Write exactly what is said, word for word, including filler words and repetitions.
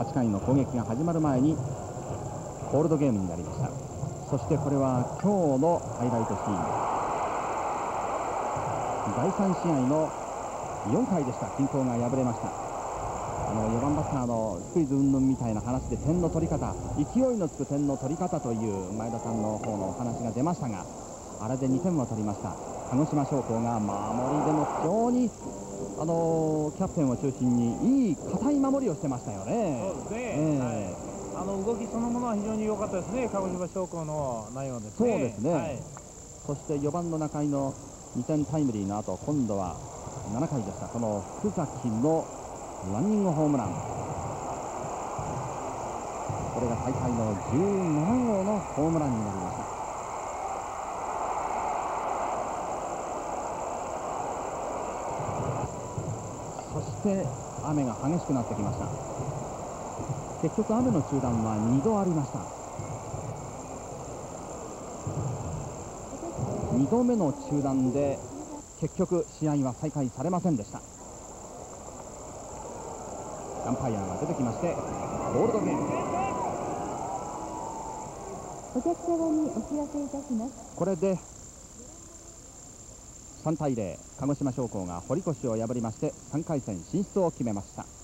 はちかいの攻撃が始まる前にコールドゲームになりました。そしてこれは今日のハイライトシーン、だいさん試合のよんかいでした。均衡が敗れました。あのよばんバッターのスクイズ云々みたいな話で点の取り方、勢いのつく点の取り方という前田さんの方のお話が出ましたが、あれでにてんは取りました。鹿児島商工が守りでも非常にあのキャプテンを中心にいい堅い守りをしてましたよね。 そうですね、えー、はい、あの動きそのものは非常に良かったですね、鹿児島商工の内容ですね。 そうですね、はい、そしてよばんの中井のにてんタイムリーの後、今度はななかいでした。この福崎のランニングホームラン、これが大会のじゅうななごうのホームランになりました。そして雨が激しくなってきました。結局雨の中断はにどありました。にどめの中断で結局試合は再開されませんでした。アンパイアが出てきましてゴールドゲーム。 お客様にお知らせいたします。 これでさんたいゼロ、鹿児島商工が堀越を破りましてさんかい戦進出を決めました。